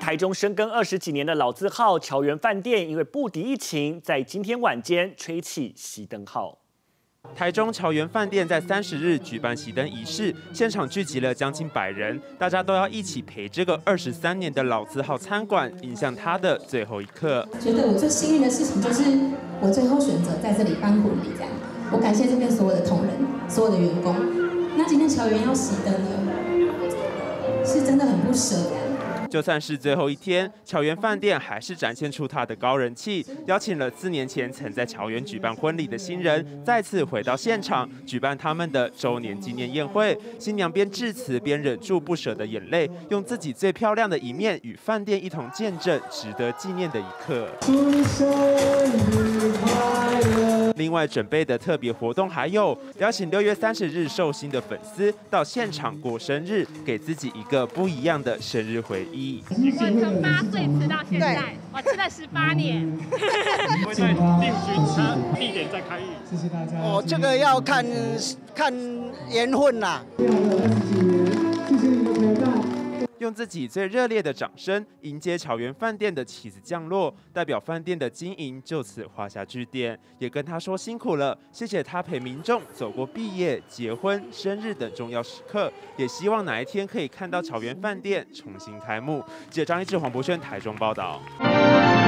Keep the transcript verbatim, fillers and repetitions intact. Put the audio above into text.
台中深耕二十几年的老字号侨园饭店，因为不敌疫情，在今天晚间吹起熄灯号。 台中侨园饭店在三十日举办熄灯仪式，现场聚集了将近百人，大家都要一起陪这个二十三年的老字号餐馆迎向它的最后一刻。 觉得我最幸运的事情就是我最后选择在这里办婚礼，这样我感谢这边所有的同仁、所有的员工。那今天侨园要熄灯了，是真的很不舍这样。 就算是最后一天，侨园饭店还是展现出它的高人气，邀请了四年前曾在侨园举办婚礼的新人，再次回到现场举办他们的周年纪念宴会。新娘边致辞边忍住不舍的眼泪，用自己最漂亮的一面与饭店一同见证值得纪念的一刻。另外准备的特别活动还有邀请六月三十日寿星的粉丝到现场过生日，给自己一个不一样的生日回忆。 我从八岁吃到现在，我吃了十八年。 会在定居它地点再开业。谢谢大家。 哦，这个要看看缘分啦。 用自己最热烈的掌声迎接侨园饭店的旗子降落，代表饭店的经营就此画下句点，也跟他说辛苦了，谢谢他陪民众走过毕业、结婚、生日等重要时刻，也希望哪一天可以看到侨园饭店重新开幕。记者张一智、黄博轩台中报道。